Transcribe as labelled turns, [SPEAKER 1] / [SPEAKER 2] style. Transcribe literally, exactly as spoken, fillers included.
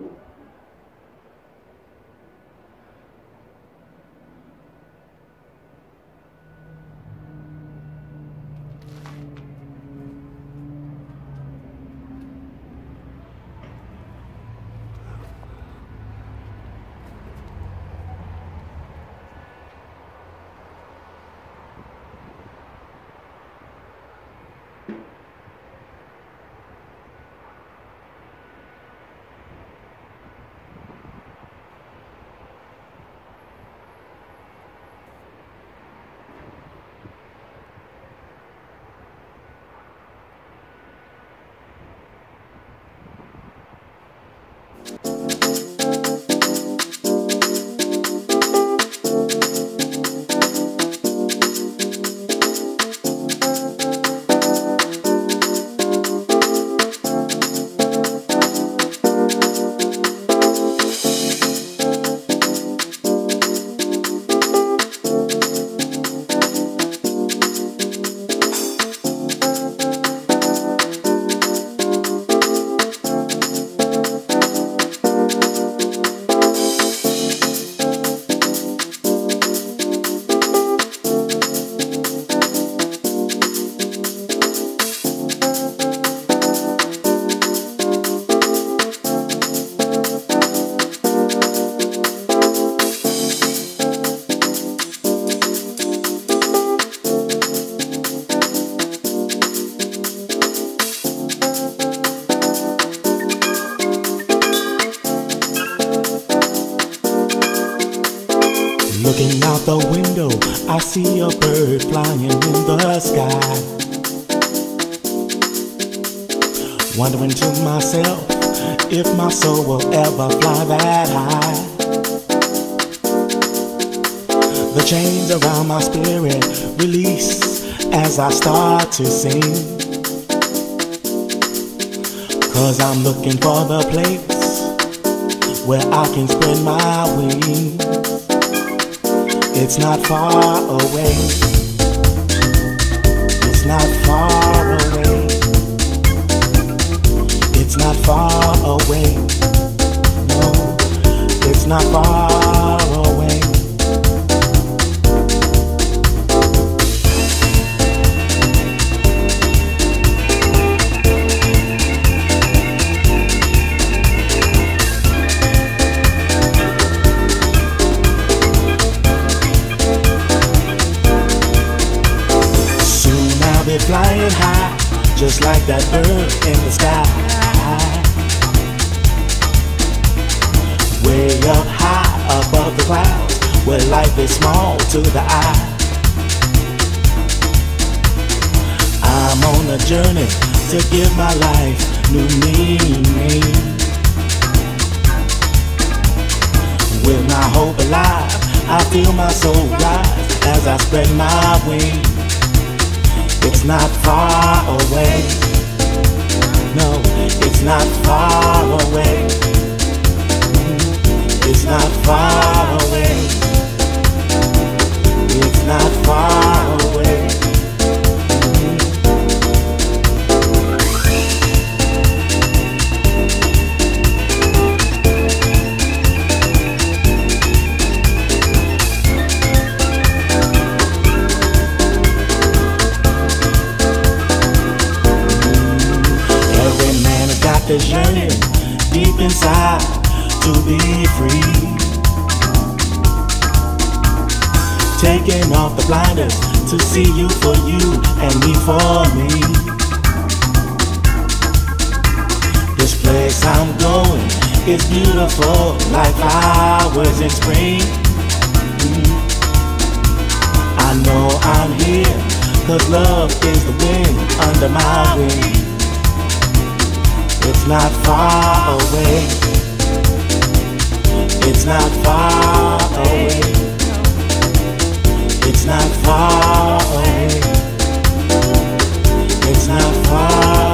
[SPEAKER 1] Looking out the window, I see a bird flying in the sky. Wondering to myself if my soul will ever fly that high. The chains around my spirit release as I start to sing. Cause I'm looking for the place where I can spread my wings. It's not far away. It's not far away. It's not far away. No, it's not far away. Flying high, just like that bird in the sky. Way up high above the clouds, where life is small to the eye. I'm on a journey to give my life new meaning. With my hope alive, I feel my soul rise as I spread my wings. It's not far away. No, it's not far away. It's not far away. It's not far away. This yearning deep inside to be free. Taking off the blinders to see you for you and me for me. This place I'm going is beautiful like flowers in spring. I know I'm here cause love is the wind under my wings. It's not far away. It's not far away. It's not far away. It's not far away.